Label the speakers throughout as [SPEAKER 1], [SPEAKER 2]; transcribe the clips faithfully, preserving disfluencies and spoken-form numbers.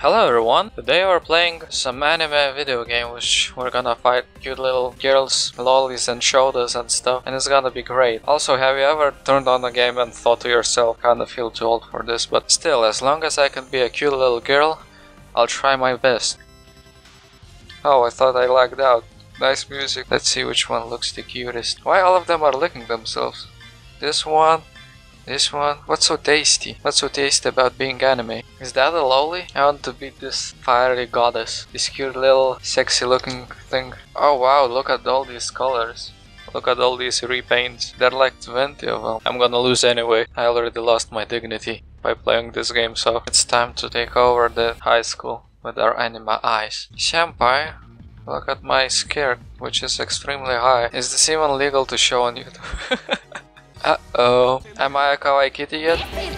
[SPEAKER 1] Hello everyone, today we're playing some anime video game which we're gonna fight cute little girls, lollies and shoulders and stuff, and it's gonna be great. Also, have you ever turned on a game and thought to yourself, kinda feel too old for this, but still, as long as I can be a cute little girl, I'll try my best. Oh, I thought I lagged out. Nice music. Let's see which one looks the cutest. Why all of them are licking themselves? This one. This one? What's so tasty? What's so tasty about being anime? Is that a lolly? I want to be this fiery goddess. This cute little sexy looking thing. Oh wow, look at all these colors. Look at all these repaints. There are like twenty of them. I'm gonna lose anyway. I already lost my dignity by playing this game, so it's time to take over the high school with our anime eyes. Senpai, look at my skirt, which is extremely high. Is this even legal to show on YouTube? Uh-oh. Am I a kawaii kitty yet?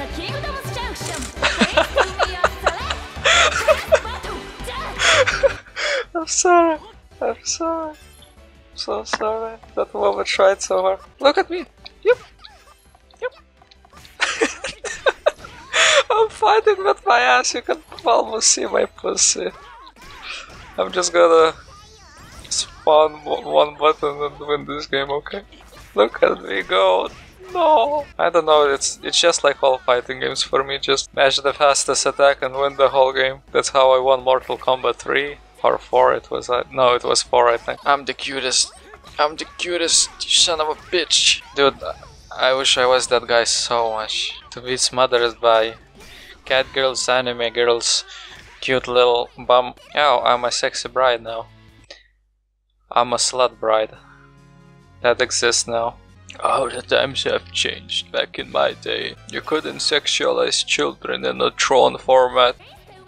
[SPEAKER 1] I'm sorry. I'm sorry. I'm so sorry. That woman tried so hard. Look at me. Yep. Yep. I'm fighting with my ass. You can almost see my pussy. I'm just gonna spawn one button and win this game, okay? Look at me go. No! I don't know, it's it's just like all fighting games for me, just match the fastest attack and win the whole game. That's how I won Mortal Kombat three or four, it was, uh, no, it was four I think. I'm the cutest. I'm the cutest, you son of a bitch. Dude, I wish I was that guy so much. To be smothered by cat girls, anime girls, cute little bum. Oh, I'm a sexy bride now. I'm a slut bride. That exists now. Oh, the times have changed. Back in my day, you couldn't sexualize children in a Tron format.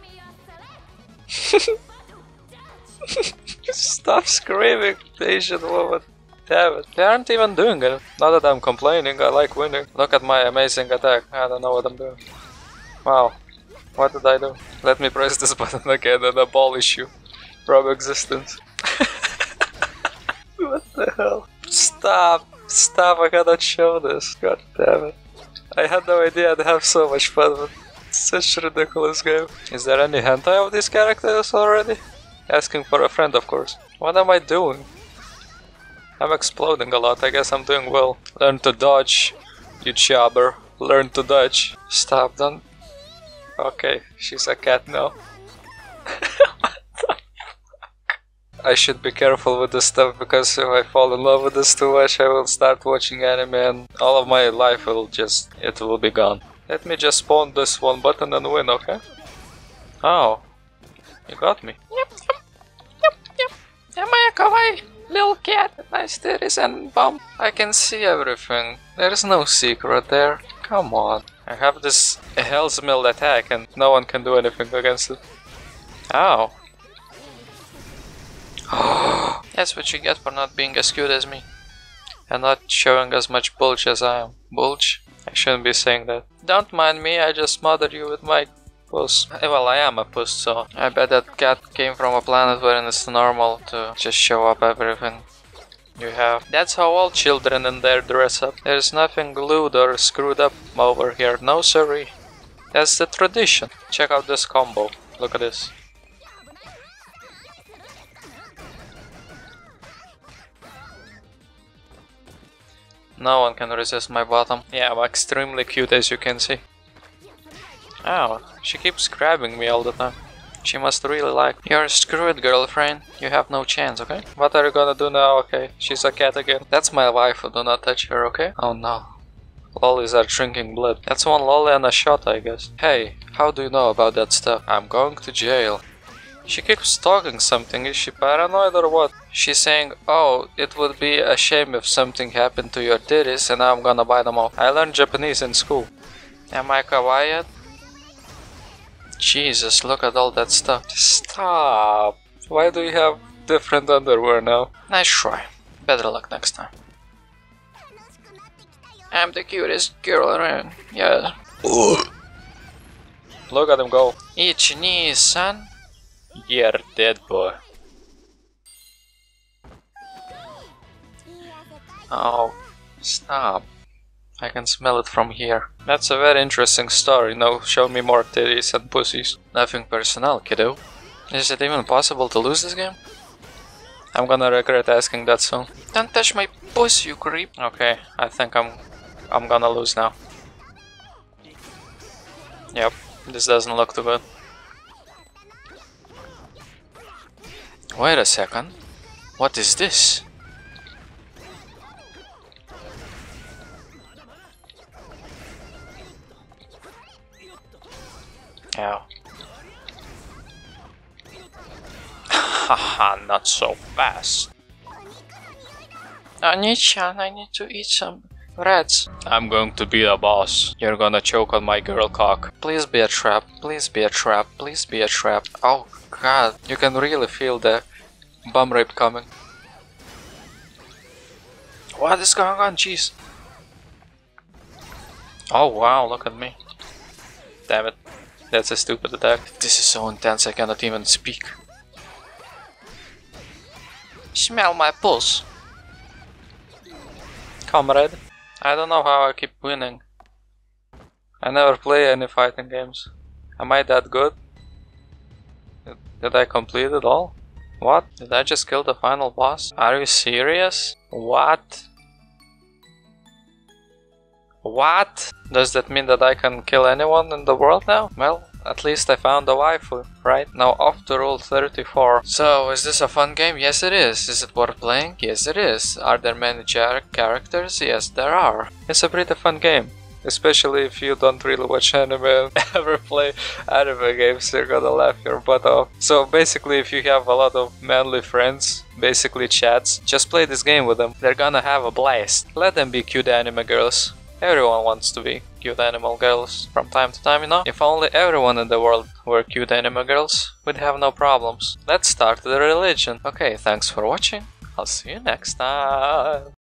[SPEAKER 1] Stop screaming, Asian woman. Damn it. They aren't even doing it. Not that I'm complaining, I like winning. Look at my amazing attack. I don't know what I'm doing. Wow. What did I do? Let me press this button again and abolish you from existence. What the hell? Stop. Stop, I cannot show this. God damn it. I had no idea I'd have so much fun with such a ridiculous game. Is there any hentai of these characters already? Asking for a friend, of course. What am I doing? I'm exploding a lot, I guess I'm doing well. Learn to dodge, you jobber. Learn to dodge. Stop, don't... Okay, she's a cat now. I should be careful with this stuff, because if I fall in love with this too much, I will start watching anime and all of my life will just... it will be gone. Let me just spawn this one button and win, okay? Oh. You got me. Yep, yep, yep, yep. Am I a kawaii little cat? Nice titties and bum. I can see everything. There's no secret there. Come on. I have this Hell's Mill attack and no one can do anything against it. Ow. That's what you get for not being as cute as me. And not showing as much bulge as I am. Bulge? I shouldn't be saying that. Don't mind me, I just smothered you with my puss. Well, I am a puss, so I bet that cat came from a planet wherein it's normal to just show up everything you have. That's how all children in there dress up. There's nothing glued or screwed up over here. No siree. That's the tradition. Check out this combo. Look at this. No one can resist my bottom. Yeah, I'm extremely cute as you can see. Oh, she keeps grabbing me all the time. She must really like... You're screwed, girlfriend. You have no chance, okay? What are you gonna do now? Okay, she's a cat again. That's my wife, do not touch her, okay? Oh no. Lollies are drinking blood. That's one lolly and a shot, I guess. Hey, how do you know about that stuff? I'm going to jail. She keeps talking something, is she paranoid or what? She's saying, oh, it would be a shame if something happened to your titties and I'm gonna bite them off. I learned Japanese in school. Am I kawaii yet? Jesus, look at all that stuff. Stop. Why do you have different underwear now? Nice try. Better luck next time. I'm the cutest girl around. Yeah. Look at him go. Eat your knees, son. You're dead, boy. Oh, stop. I can smell it from here. That's a very interesting story. No, show me more titties and pussies. Nothing personal, kiddo. Is it even possible to lose this game? I'm gonna regret asking that soon. Don't touch my pussy, you creep. Okay, I think I'm I'm gonna lose now. Yep, this doesn't look too good. Wait a second. What is this? Ow. Haha, not so fast. Oni-chan, I need to eat some rats. I'm going to be the boss. You're gonna choke on my girl cock. Please be a trap, please be a trap, please be a trap. Oh god, you can really feel the bum rape coming. What is going on, jeez? Oh wow, look at me. Damn it. That's a stupid attack. This is so intense I cannot even speak. Smell my pulse. Comrade. I don't know how I keep winning. I never play any fighting games. Am I that good? Did I complete it all? What? Did I just kill the final boss? Are you serious? What? What? Does that mean that I can kill anyone in the world now? Well, at least I found a waifu, right? Now off to rule thirty-four. So, is this a fun game? Yes it is. Is it worth playing? Yes it is. Are there many characters? Yes there are. It's a pretty fun game. Especially if you don't really watch anime and ever play anime games, you're gonna laugh your butt off. So basically if you have a lot of manly friends, basically chats, just play this game with them. They're gonna have a blast. Let them be cute anime girls. Everyone wants to be cute animal girls from time to time, you know? If only everyone in the world were cute anime girls, we'd have no problems. Let's start the religion. Okay, thanks for watching. I'll see you next time.